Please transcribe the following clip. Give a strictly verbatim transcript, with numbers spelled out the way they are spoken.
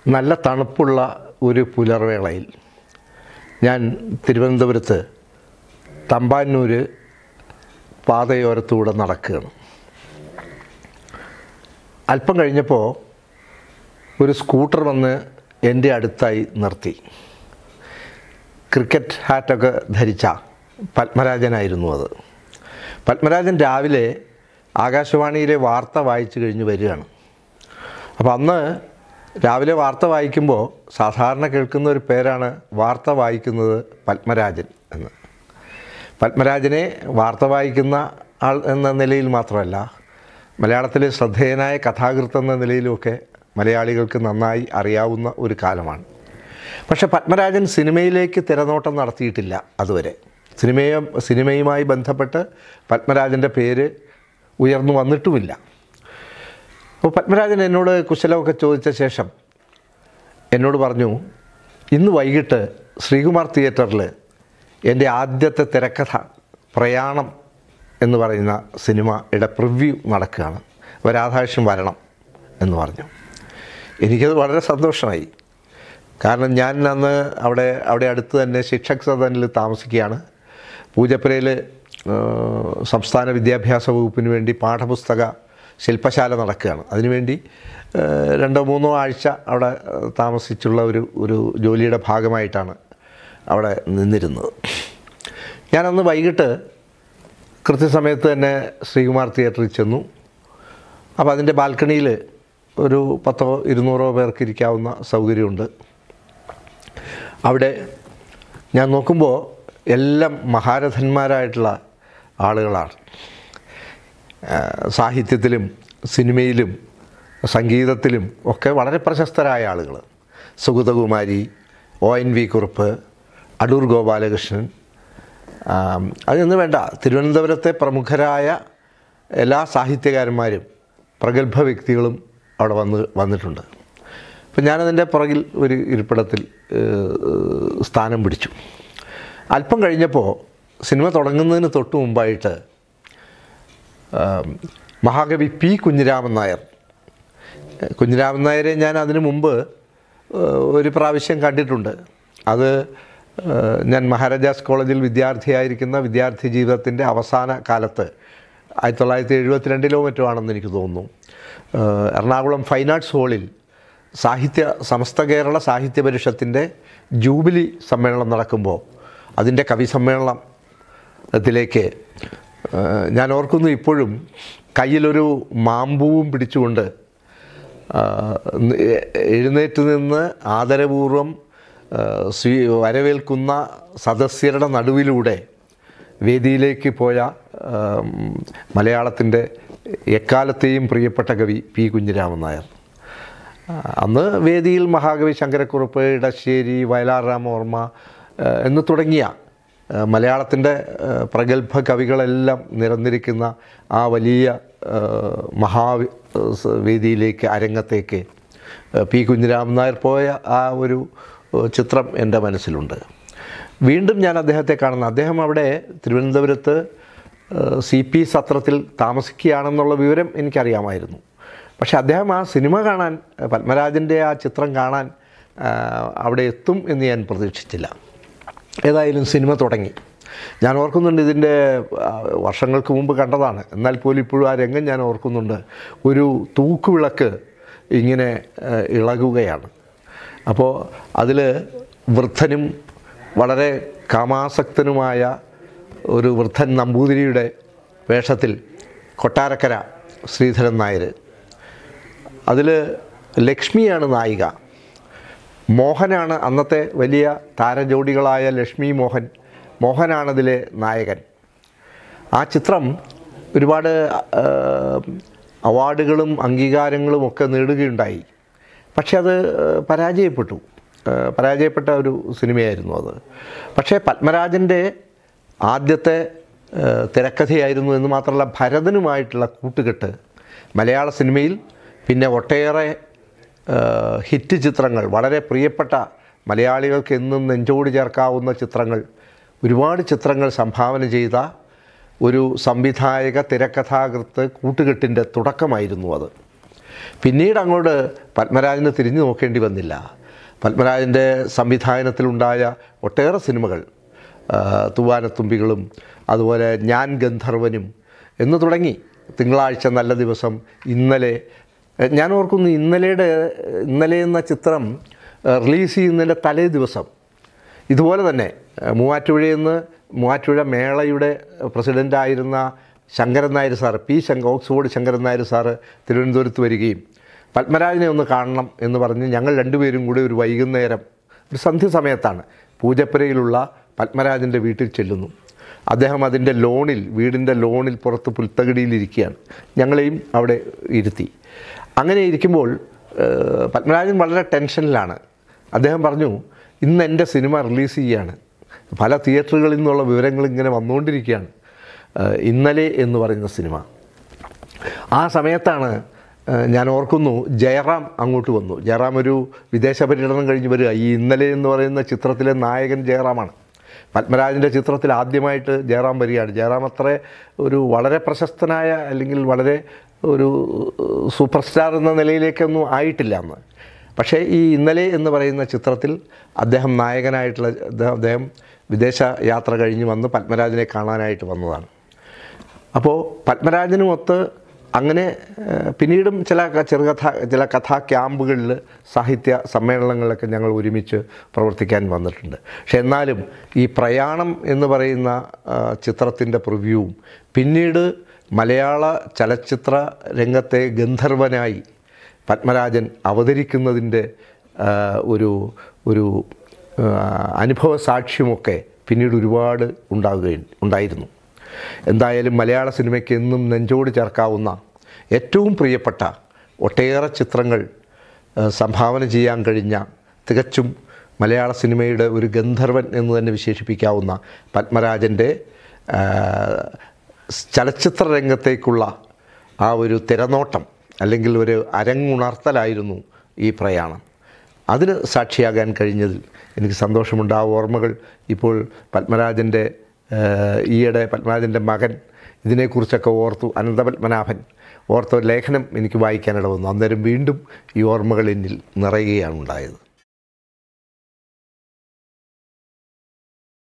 നല്ല തണുപ്പുള്ള ഒരു പുലർവേളയിൽ ഞാൻ തിരുവനന്തപുരത്ത് തമ്പാനൂർ പാതയോരത്തൂടെ നടക്കുകയാണ്. അല്പം കഴിഞ്ഞപ്പോൾ ഒരു സ്കൂട്ടർ വന്ന് എൻ്റെ അടുത്തായി നിർത്തി. ക്രിക്കറ്റ് ഹാറ്റൊക്കെ ധരിച്ച പത്മരാജനായിരുന്നു അത്. പത്മരാജൻ രാവിലെ ആകാശവാണിയിലെ വാർത്ത വായിച്ചു കഴിഞ്ഞ് വരികയാണ്. അപ്പോൾ അന്ന് രാവിലെ വാർത്ത വായിക്കുമ്പോൾ സാധാരണ കേൾക്കുന്ന ഒരു പേരാണ് വാർത്ത വായിക്കുന്നത് പത്മരാജൻ എന്ന്. പത്മരാജനെ വാർത്ത വായിക്കുന്ന ആൾ എന്ന നിലയിൽ മാത്രമല്ല, മലയാളത്തിലെ ശ്രദ്ധേയനായ കഥാകൃത്ത് എന്ന നിലയിലുമൊക്കെ മലയാളികൾക്ക് നന്നായി അറിയാവുന്ന ഒരു കാലമാണ്. പക്ഷേ പത്മരാജൻ സിനിമയിലേക്ക് തിരനോട്ടം നടത്തിയിട്ടില്ല അതുവരെ. സിനിമയും സിനിമയുമായി ബന്ധപ്പെട്ട് പത്മരാജൻ്റെ പേര് ഉയർന്നു വന്നിട്ടുമില്ല. അപ്പോൾ പത്മരാജൻ എന്നോട് കുശലമൊക്കെ ചോദിച്ച ശേഷം എന്നോട് പറഞ്ഞു, ഇന്ന് വൈകിട്ട് ശ്രീകുമാർ തിയേറ്ററിൽ എൻ്റെ ആദ്യത്തെ തിരക്കഥ പ്രയാണം എന്ന് പറയുന്ന സിനിമയുടെ പ്രിവ്യൂ നടക്കുകയാണ്, വരാധാക്ഷം വരണം എന്ന് പറഞ്ഞു. എനിക്കത് വളരെ സന്തോഷമായി. കാരണം ഞാൻ അന്ന് അവിടെ അവിടെ അടുത്ത് തന്നെ ശിക്ഷക് സദനിൽ താമസിക്കുകയാണ്. പൂജപ്പുരയിൽ സംസ്ഥാന വിദ്യാഭ്യാസ വകുപ്പിന് വേണ്ടി പാഠപുസ്തക ശില്പശാല നടക്കുകയാണ്. അതിനുവേണ്ടി രണ്ടോ മൂന്നോ ആഴ്ച അവിടെ താമസിച്ചുള്ള ഒരു ഒരു ജോലിയുടെ ഭാഗമായിട്ടാണ് അവിടെ നിന്നിരുന്നത്. ഞാനന്ന് വൈകിട്ട് കൃത്യസമയത്ത് തന്നെ ശ്രീകുമാർ തിയേറ്ററിൽ ചെന്നു. അപ്പോൾ അതിൻ്റെ ബാൽക്കണിയിൽ ഒരു പത്തോ ഇരുന്നൂറോ പേർക്ക് ഇരിക്കാവുന്ന സൗകര്യമുണ്ട്. അവിടെ ഞാൻ നോക്കുമ്പോൾ എല്ലാം മഹാരഥന്മാരായിട്ടുള്ള ആളുകളാണ്. സാഹിത്യത്തിലും സിനിമയിലും സംഗീതത്തിലും ഒക്കെ വളരെ പ്രശസ്തരായ ആളുകൾ. Sugathakumari, O N V Kurup, Adoor Gopalakrishnan, അതൊന്നും വേണ്ട, തിരുവനന്തപുരത്തെ പ്രമുഖരായ എല്ലാ സാഹിത്യകാരന്മാരും പ്രഗത്ഭ വ്യക്തികളും അവിടെ വന്ന് വന്നിട്ടുണ്ട്. അപ്പം ഞാനതിൻ്റെ പുറകിൽ ഒരു ഇരിപ്പിടത്തിൽ സ്ഥാനം പിടിച്ചു. അല്പം കഴിഞ്ഞപ്പോൾ സിനിമ തുടങ്ങുന്നതിന് തൊട്ട് മുമ്പായിട്ട് മഹാകവി പി കുഞ്ഞിരാമൻ നായർ കുഞ്ഞിരാമൻ നായരെ ഞാൻ അതിനു മുമ്പ് ഒരു പ്രാവശ്യം കണ്ടിട്ടുണ്ട്. അത് ഞാൻ മഹാരാജാസ് കോളേജിൽ വിദ്യാർത്ഥിയായിരിക്കുന്ന വിദ്യാർത്ഥി ജീവിതത്തിൻ്റെ അവസാന കാലത്ത് ആയിരത്തി തൊള്ളായിരത്തി എഴുപത്തി രണ്ടിലോ മറ്റോ ആണെന്ന് എനിക്ക് തോന്നുന്നു, എറണാകുളം ഫൈൻ ആർട്സ് ഹാളിൽ സാഹിത്യ സമസ്ത കേരള സാഹിത്യ പരിഷത്തിൻ്റെ ജൂബിലി സമ്മേളനം നടക്കുമ്പോൾ അതിൻ്റെ കവി സമ്മേളനത്തിലേക്ക് ഞാൻ ഓർക്കുന്നു ഇപ്പോഴും കയ്യിലൊരു മാമ്പൂവും പിടിച്ചുകൊണ്ട് എഴുന്നേറ്റ് നിന്ന് ആദരപൂർവം സ്വീ വരവേൽക്കുന്ന സദസ്യരുടെ നടുവിലൂടെ വേദിയിലേക്ക് പോയ മലയാളത്തിൻ്റെ എക്കാലത്തെയും പ്രിയപ്പെട്ട കവി പി കുഞ്ഞിരാമൻ നായർ. അന്ന് വേദിയിൽ മഹാകവി ശങ്കരക്കുറുപ്പ്, ഇടശ്ശേരി, വയലാർ രാമവർമ്മ എന്ന് തുടങ്ങിയ മലയാളത്തിൻ്റെ പ്രഗത്ഭ കവികളെല്ലാം നിരന്നിരിക്കുന്ന ആ വലിയ മഹാവേദിയിലേക്ക് അരങ്ങത്തേക്ക് പി കുഞ്ഞിരാമൻ നായർ പോയ ആ ഒരു ചിത്രം എൻ്റെ മനസ്സിലുണ്ട്. വീണ്ടും ഞാൻ അദ്ദേഹത്തെ കാണുന്നു. അദ്ദേഹം അവിടെ തിരുവനന്തപുരത്ത് സി പി സത്രത്തിൽ താമസിക്കുകയാണെന്നുള്ള വിവരം എനിക്കറിയാമായിരുന്നു. പക്ഷേ അദ്ദേഹം ആ സിനിമ കാണാൻ, പത്മരാജൻ്റെ ആ ചിത്രം കാണാൻ അവിടെ എത്തും എന്ന് ഞാൻ പ്രതീക്ഷിച്ചില്ല. ഏതായാലും സിനിമ തുടങ്ങി. ഞാൻ ഓർക്കുന്നുണ്ട്, ഇതിൻ്റെ വർഷങ്ങൾക്ക് മുമ്പ് കണ്ടതാണ്, എന്നാൽ പോലും ഇപ്പോഴും ആ രംഗം ഞാൻ ഓർക്കുന്നുണ്ട്. ഒരു തൂക്കുവിളക്ക് ഇങ്ങനെ ഇളകുകയാണ്. അപ്പോൾ അതിൽ വൃദ്ധനും വളരെ കാമാസക്തനുമായ ഒരു വൃദ്ധൻ നമ്പൂതിരിയുടെ വേഷത്തിൽ കൊട്ടാരക്കര ശ്രീധരൻ നായർ, അതിൽ ലക്ഷ്മിയാണ് നായിക, മോഹനാണ് അന്നത്തെ വലിയ താരജോഡികളായ ലക്ഷ്മി മോഹൻ, മോഹനാണതിലെ നായകൻ. ആ ചിത്രം ഒരുപാട് അവാർഡുകളും അംഗീകാരങ്ങളും ഒക്കെ നേടുകയുണ്ടായി. പക്ഷെ അത് പരാജയപ്പെട്ടു പരാജയപ്പെട്ട ഒരു സിനിമയായിരുന്നു അത്. പക്ഷേ പത്മരാജൻ്റെ ആദ്യത്തെ തിരക്കഥയായിരുന്നു എന്ന് മാത്രമല്ല, ഭരതനുമായിട്ടുള്ള കൂട്ടുകെട്ട് മലയാള സിനിമയിൽ പിന്നെ ഒട്ടേറെ ഹിറ്റ് ചിത്രങ്ങൾ, വളരെ പ്രിയപ്പെട്ട മലയാളികൾക്ക് എന്നും നെഞ്ചോട് ചേർക്കാവുന്ന ചിത്രങ്ങൾ, ഒരുപാട് ചിത്രങ്ങൾ സംഭാവന ചെയ്ത ഒരു സംവിധായക തിരക്കഥാകൃത്ത് കൂട്ടുകെട്ടിൻ്റെ തുടക്കമായിരുന്നു അത്. പിന്നീട് അങ്ങോട്ട് പത്മരാജന് തിരിഞ്ഞു നോക്കേണ്ടി വന്നില്ല. പത്മരാജൻ്റെ സംവിധാനത്തിലുണ്ടായ ഒട്ടേറെ സിനിമകൾ, തൂവാനത്തുമ്പികളും അതുപോലെ ഞാൻ ഗന്ധർവനും എന്ന് തുടങ്ങി, തിങ്കളാഴ്ച നല്ല ദിവസം, ഇന്നലെ. ഞാൻ ഓർക്കുന്നു ഇന്നലെയുടെ ഇന്നലെ എന്ന ചിത്രം റിലീസ് ചെയ്യുന്നതിൻ്റെ തലേ ദിവസം ഇതുപോലെ തന്നെ മൂവാറ്റുപുഴയിൽ നിന്ന് മൂവാറ്റുപുഴ മേളയുടെ പ്രസിഡൻ്റായിരുന്ന ശങ്കരൻ നായർ സാറ്, പി ശങ്ക ഓക്സ്ഫോർഡ് ശങ്കരൻ നായർ സാറ് തിരുവനന്തപുരത്ത് വരികയും പത്മരാജനെ ഒന്ന് കാണണം എന്ന് പറഞ്ഞ് ഞങ്ങൾ രണ്ടുപേരും കൂടി ഒരു വൈകുന്നേരം, ഒരു സന്ധ്യ സമയത്താണ്, പൂജപ്പുരയിലുള്ള പത്മരാജൻ്റെ വീട്ടിൽ ചെല്ലുന്നു. അദ്ദേഹം അതിൻ്റെ ലോണിൽ, വീടിൻ്റെ ലോണിൽ പുറത്ത് പുൽത്തകിടിയിലിരിക്കുകയാണ്. ഞങ്ങളെയും അവിടെ ഇരുത്തി. അങ്ങനെ ഇരിക്കുമ്പോൾ പത്മരാജൻ വളരെ ടെൻഷനിലാണ്. അദ്ദേഹം പറഞ്ഞു, ഇന്ന് എൻ്റെ സിനിമ റിലീസ് ചെയ്യുകയാണ്, പല തിയേറ്ററുകളിൽ നിന്നുള്ള വിവരങ്ങൾ ഇങ്ങനെ വന്നുകൊണ്ടിരിക്കുകയാണ്, ഇന്നലെ എന്ന് പറയുന്ന സിനിമ. ആ സമയത്താണ് ഞാൻ ഓർക്കുന്നു ജയറാം അങ്ങോട്ട് വന്നു. ജയറാം ഒരു വിദേശ പര്യടനം കഴിഞ്ഞ് വരിക. ഈ ഇന്നലെ എന്ന് പറയുന്ന ചിത്രത്തിലെ നായകൻ ജയറാമാണ്. പത്മരാജൻ്റെ ചിത്രത്തിൽ ആദ്യമായിട്ട് ജയറാം വരികയാണ്. ജയറാം അത്ര ഒരു വളരെ പ്രശസ്തനായ അല്ലെങ്കിൽ വളരെ ഒരു സൂപ്പർ സ്റ്റാർ എന്ന നിലയിലേക്കൊന്നും ആയിട്ടില്ല അന്ന്. പക്ഷേ ഈ ഇന്നലെ എന്ന് പറയുന്ന ചിത്രത്തിൽ അദ്ദേഹം നായകനായിട്ടുള്ള അദ്ദേഹം വിദേശ യാത്ര കഴിഞ്ഞ് വന്ന് പത്മരാജനെ കാണാനായിട്ട് വന്നതാണ്. അപ്പോൾ പത്മരാജനുമൊത്ത് അങ്ങനെ പിന്നീടും ചില ചെറുകഥ ചില കഥാ ക്യാമ്പുകളിൽ, സാഹിത്യ സമ്മേളനങ്ങളിലൊക്കെ ഞങ്ങൾ ഒരുമിച്ച് പ്രവർത്തിക്കാൻ വന്നിട്ടുണ്ട്. പക്ഷെ എന്നാലും ഈ പ്രയാണം എന്ന് പറയുന്ന ചിത്രത്തിൻ്റെ പ്രിവ്യൂവും പിന്നീട് മലയാള ചലച്ചിത്ര രംഗത്തെ ഗന്ധർവനായി പത്മരാജൻ അവതരിക്കുന്നതിൻ്റെ ഒരു ഒരു അനുഭവ സാക്ഷ്യമൊക്കെ പിന്നീട് ഒരുപാട് ഉണ്ടാവുകയും ഉണ്ടായിരുന്നു. എന്തായാലും മലയാള സിനിമയ്ക്ക് എന്നും നെഞ്ചോട് ചേർക്കാവുന്ന ഏറ്റവും പ്രിയപ്പെട്ട ഒട്ടേറെ ചിത്രങ്ങൾ സംഭാവന ചെയ്യാൻ കഴിഞ്ഞ, തികച്ചും മലയാള സിനിമയുടെ ഒരു ഗന്ധർവൻ എന്ന് തന്നെ വിശേഷിപ്പിക്കാവുന്ന പത്മരാജൻ്റെ ചലച്ചിത്ര രംഗത്തേക്കുള്ള ആ ഒരു തിരനോട്ടം അല്ലെങ്കിൽ ഒരു അരങ്ങുണർത്തലായിരുന്നു ഈ പ്രയാണം. അതിന് സാക്ഷിയാകാൻ കഴിഞ്ഞതിൽ എനിക്ക് സന്തോഷമുണ്ട്. ആ ഓർമ്മകൾ ഇപ്പോൾ പത്മരാജൻ്റെ ഈയിടെ പത്മരാജൻ്റെ മകൻ ഇതിനെക്കുറിച്ചൊക്കെ ഓർത്തു, അനന്തപത്മനാഭൻ ഓർത്ത ലേഖനം എനിക്ക് വായിക്കാനിട വന്നു. അന്നേരം വീണ്ടും ഈ ഓർമ്മകൾ എന്നിൽ നിറയുകയാണ് ഉണ്ടായത്.